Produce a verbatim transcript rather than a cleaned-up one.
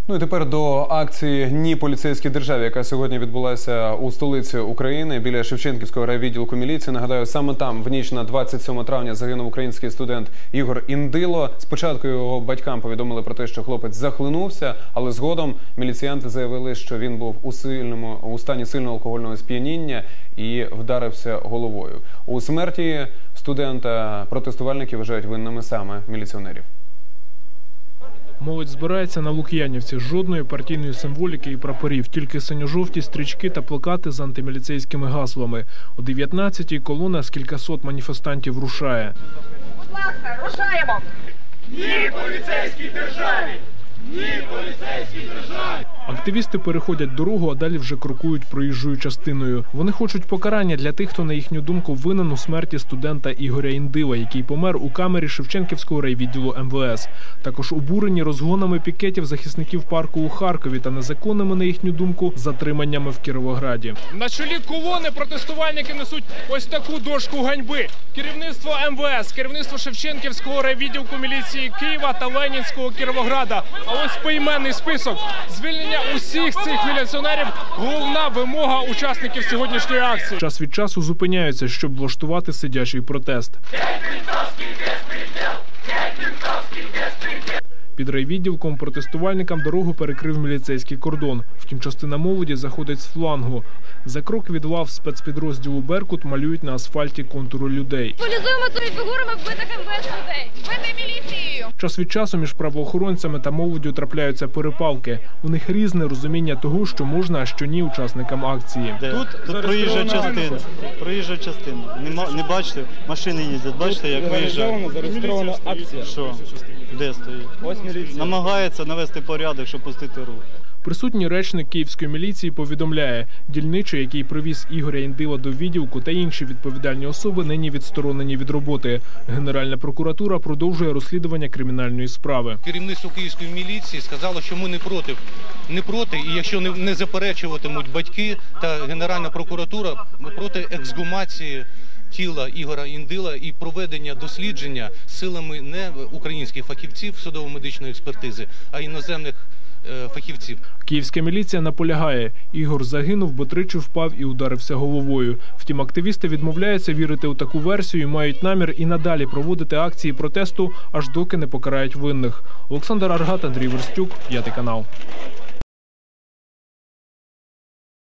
Ну і тепер до акції «Ні поліцейській державі», яка сьогодні відбулася у столиці України біля Шевченківського райвідділку міліції. Нагадаю, саме там в ніч на двадцять сьоме травня загинув український студент Ігор Індило. Спочатку його батькам повідомили про те, що хлопець захлинувся, але згодом міліціянти заявили, що він був у сильному у стані сильного алкогольного сп'яніння і вдарився головою. У смерті студента протестувальники вважають винними саме міліціонерів. Молодь збирається на Лук'янівці. Жодної партійної символіки і прапорів, тільки синьо-жовті стрічки та плакати з антиміліцейськими гаслами. О дев'ятнадцятій колона з кількасот маніфестантів рушає. Будь ласка, рушаємо! Ні поліцейській державі! Ні поліцейській державі! Активісти переходять дорогу, а далі вже крокують проїжджою частиною. Вони хочуть покарання для тих, хто, на їхню думку, винен у смерті студента Ігоря Індила, який помер у камері Шевченківського райвідділу ем ве ес. Також обурені розгонами пікетів захисників парку у Харкові та незаконними, на їхню думку, затриманнями в Кіровограді. На чолі колони протестувальники несуть ось таку дошку ганьби. Керівництво ем ве ес, керівництво Шевченківського райвідділку міліції Києва та Ленінського Кіровограда. А ось поіменний список. Звільнення усіх цих міліціонерів – головна вимога учасників сьогоднішньої акції. Час від часу зупиняються, щоб влаштувати сидячий протест. Під райвідділком протестувальникам дорогу перекрив міліцейський кордон. Втім, частина молоді заходить з флангу. За крок від лав спецпідрозділу «Беркут» малюють на асфальті контури людей. Полізуємо цими фігурами вбитих ем ве ес людей, вбитих міліцією. Час від часу між правоохоронцями та молоддю трапляються перепалки. У них різне розуміння того, що можна, а що ні учасникам акції. Тут, тут проїжджа частина. Проїжджа частина. Не, не бачите, машини їздять. Бачите, як виїжджають. Зареєстрована акція. Що? Де стоїть? Ось міліція. Намагається навести порядок, щоб пустити рух. Присутній речник Київської міліції повідомляє, дільничий, який привіз Ігоря Індила до відділку, та інші відповідальні особи нині відсторонені від роботи. Генеральна прокуратура продовжує розслідування кримінальної справи. Керівництво Київської міліції сказало, що ми не проти, не проти, і якщо не, не заперечуватимуть батьки та Генеральна прокуратура, ми проти ексгумації тіла Ігора Індила і проведення дослідження силами не українських фахівців судово-медичної експертизи, а іноземних фахівців. Київська міліція наполягає, Ігор загинув, бо тричі впав і ударився головою. Втім, активісти відмовляються вірити у таку версію і мають намір і надалі проводити акції протесту, аж доки не покарають винних. Олександр Аргат, Андрій Верстюк, П'ятий канал.